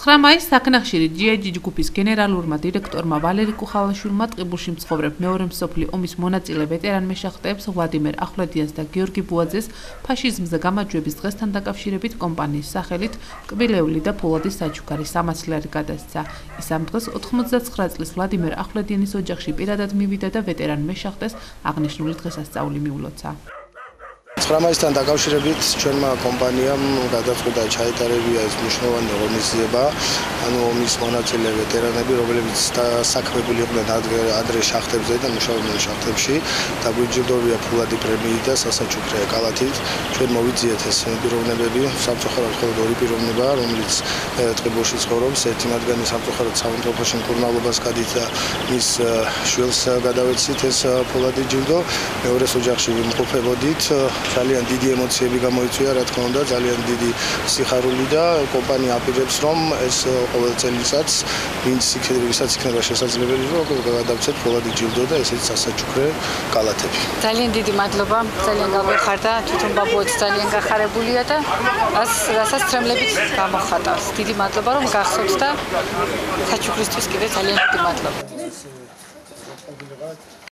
9 მაისს საქნახშირი GIG ჯგუფის გენერალურმა დირექტორმა ვალერი კუხალაშვილმა ტყიბულში მცხოვრებ მეორე მსოფლიო ომის მონაწილე ვეტერან მეშახტეებს ვლადიმერ ახვლედიანს და გიორგი ბუაძეს ფაშიზმზე გამარჯვების დღესთან დაკავშირებით კომპანიის სახელით ტკბილეული და ფულადი საჩუქარი 300 ლარი გადასცა. ის ამ დღეს 99 წლის ვლადიმერ ახვლედიანის ოჯახში პირადად მივიდა და ვეტერან მეშახტეს აღნიშნული დღესასწაული მიულოცა. 9 მაისთან დაკავშირებით ჩვენმა კომპანიამ გადაწყვიტა ჩაეტარებია ეს მნიშვნელოვანი ღონისძიება, ანუ ომის მონაწილე ვეტერანები, რომლებიც დასაქმებული იყვნენ ადრე შახტებზე და მუშაობდნენ შახტებში, დაგვიჯილდოვია ფულადი პრემიით და სასაჩუქრე კალათით. ჩვენ მოვიძიეთ ეს პიროვნებები, სამწუხაროდ მხოლოდ ორი პიროვნება, რომელიც ტყიბულში ცხოვრობს, ერთი მათგანი სამწუხაროდ სამონტოფოში მკურნალობას გადით და მის შვილს გადავეცით ეს ფულადი ჯილდო, მეორეს ოჯახში ვიმყოფებოდით. ძალიან დიდი ემოციები გამოიწვია, რა თქმა უნდა, ძალიან დიდი სიხარული და კომპანია აპირებს, რომ ეს ყოველ წელიწადს ვისაც იქნება შესაძლებელი, რომ გადავცეთ ფულადი ჯილდო და ესეც სასაჩუქრე კალათები. ძალიან დიდი მადლობა, ძალიან გაგვეხარდა, თვითონ ბაბუაც ძალიან გახარებულია და რასაც თრემლებით გამოხატავს. დიდი მადლობა, რომ გახსოვთ და საჩუქრისთვის კიდე ძალიან დიდი მადლობა.